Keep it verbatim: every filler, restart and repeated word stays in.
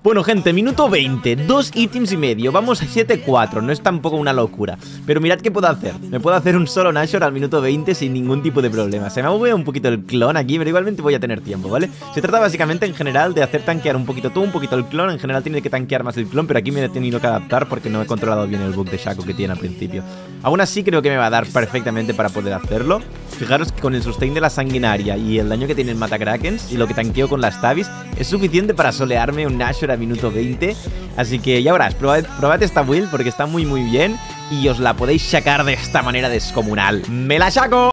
Bueno, gente, minuto veinte, dos ítems y medio, vamos a siete cuatro, no es tampoco una locura. Pero mirad qué puedo hacer, me puedo hacer un solo Nashor al minuto veinte sin ningún tipo de problema. Se me ha movido un poquito el clon aquí, pero igualmente voy a tener tiempo, ¿vale? Se trata básicamente en general de hacer tanquear un poquito tú, un poquito el clon. En general tiene que tanquear más el clon, pero aquí me he tenido que adaptar porque no he controlado bien el bug de Shaco que tiene al principio. Aún así creo que me va a dar perfectamente para poder hacerlo. Fijaros que con el sustain de la sanguinaria y el daño que tiene el Matacrakens y lo que tanqueo con las Tabis es suficiente para solearme un Nashor a minuto veinte. Así que ya verás, probad, probad esta build porque está muy muy bien y os la podéis sacar de esta manera descomunal. ¡Me la saco!